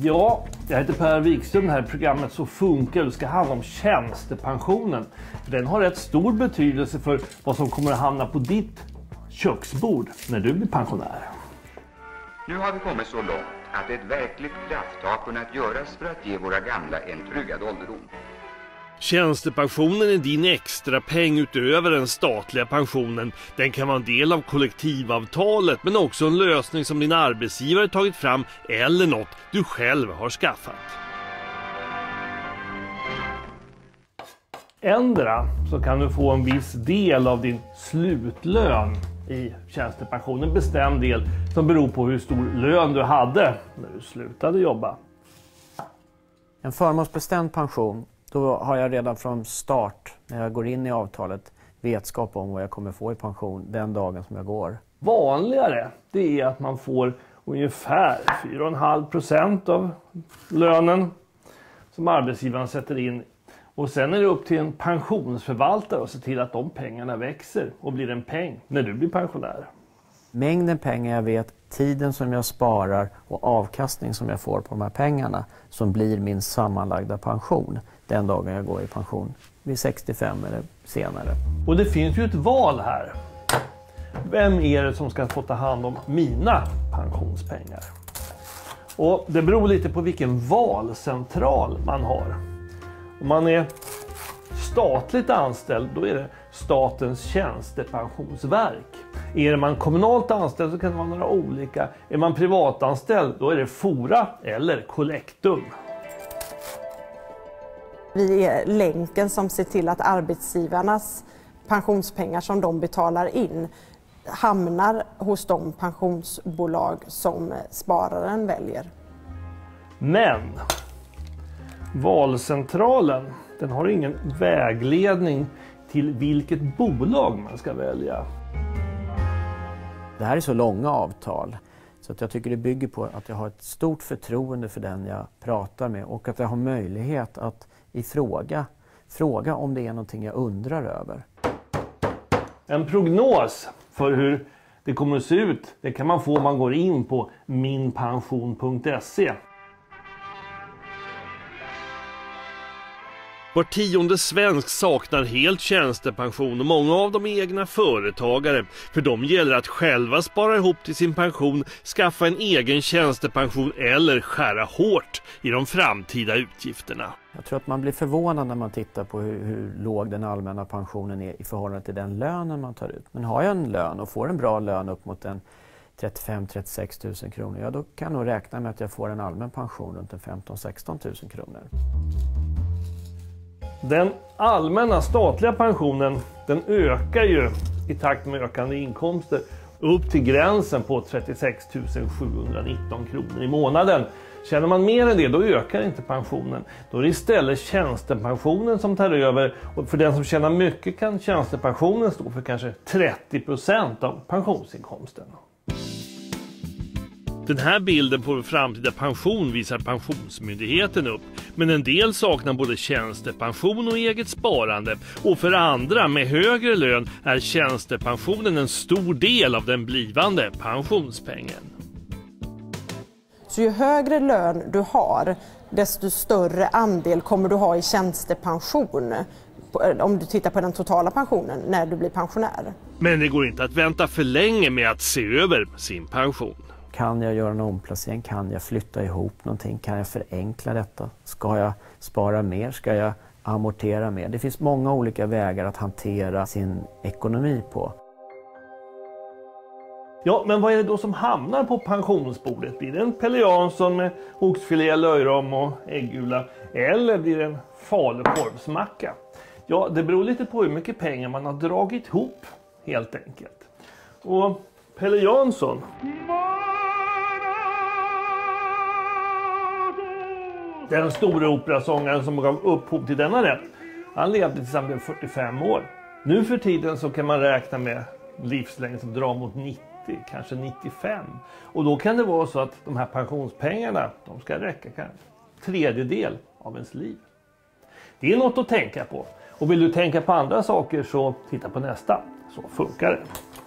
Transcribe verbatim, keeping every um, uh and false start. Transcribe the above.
Ja, jag heter Per Wikström. Det här programmet Så funkar. Det ska handla om tjänstepensionen. Den har rätt stor betydelse för vad som kommer att hamna på ditt köksbord när du blir pensionär. Nu har vi kommit så långt att ett verkligt krafttag kunnat göras för att ge våra gamla en tryggad ålderdom. Tjänstepensionen är din extra peng utöver den statliga pensionen. Den kan vara en del av kollektivavtalet, men också en lösning som din arbetsgivare tagit fram eller något du själv har skaffat. Ändra så kan du få en viss del av din slutlön i tjänstepensionen, en bestämd del som beror på hur stor lön du hade när du slutade jobba. En förmånsbestämd pension, då har jag redan från start när jag går in i avtalet vetskap om vad jag kommer få i pension den dagen som jag går. Vanligare det är att man får ungefär fyra komma fem procent av lönen som arbetsgivaren sätter in. Och sen är det upp till en pensionsförvaltare att se till att de pengarna växer och blir en peng när du blir pensionär. Mängden pengar jag vet, tiden som jag sparar och avkastning som jag får på de här pengarna som blir min sammanlagda pension den dagen jag går i pension vid sextiofem eller senare. Och det finns ju ett val här. Vem är det som ska få ta hand om mina pensionspengar? Och det beror lite på vilken valcentral man har. Om man är statligt anställd, då är det Statens tjänstepensionsverk. Är man kommunalt anställd så kan det vara några olika. Är man privatanställd, då är det Fora eller Collectum. Vi är länken som ser till att arbetsgivarnas pensionspengar som de betalar in hamnar hos de pensionsbolag som spararen väljer. Men valcentralen, den har ingen vägledning till vilket bolag man ska välja. Det här är så långa avtal så att jag tycker det bygger på att jag har ett stort förtroende för den jag pratar med och att jag har möjlighet att ifråga, fråga om det är någonting jag undrar över. En prognos för hur det kommer att se ut, det kan man få om man går in på min pension punkt se. Var tionde svensk saknar helt tjänstepension och många av dem är egna företagare. För dem gäller att själva spara ihop till sin pension, skaffa en egen tjänstepension eller skära hårt i de framtida utgifterna. Jag tror att man blir förvånad när man tittar på hur, hur låg den allmänna pensionen är i förhållande till den lönen man tar ut. Men har jag en lön och får en bra lön upp mot en trettiofem till trettiosex tusen kronor, ja då kan jag nog räkna med att jag får en allmän pension runt en femton till sexton tusen kronor. Den allmänna statliga pensionen, den ökar ju i takt med ökande inkomster upp till gränsen på trettiosex tusen sjuhundranitton kronor i månaden. Tjänar man mer än det, då ökar inte pensionen. Då är det istället tjänstepensionen som tar över, och för den som tjänar mycket kan tjänstepensionen stå för kanske trettio procent av pensionsinkomsten. Den här bilden på framtida pension visar Pensionsmyndigheten upp. Men en del saknar både tjänstepension och eget sparande. Och för andra med högre lön är tjänstepensionen en stor del av den blivande pensionspengen. Så ju högre lön du har, desto större andel kommer du ha i tjänstepension om du tittar på den totala pensionen när du blir pensionär. Men det går inte att vänta för länge med att se över sin pension. Kan jag göra en omplacering? Kan jag flytta ihop någonting? Kan jag förenkla detta? Ska jag spara mer? Ska jag amortera mer? Det finns många olika vägar att hantera sin ekonomi på. Ja, men vad är det då som hamnar på pensionsbordet? Blir det en Pelle Jansson med oxfilé, löjrom och äggula? Eller blir det en falukorvsmacka? Ja, det beror lite på hur mycket pengar man har dragit ihop, helt enkelt. Och Pelle Jansson... Den stora operasångaren som gav upphov till denna rätt, han levde tills han blev fyrtiofem år. Nu för tiden så kan man räkna med livslängd som drar mot nittio, kanske nittiofem. Och då kan det vara så att de här pensionspengarna, de ska räcka kanske tredjedel av ens liv. Det är något att tänka på. Och vill du tänka på andra saker så titta på nästa. Så funkar det.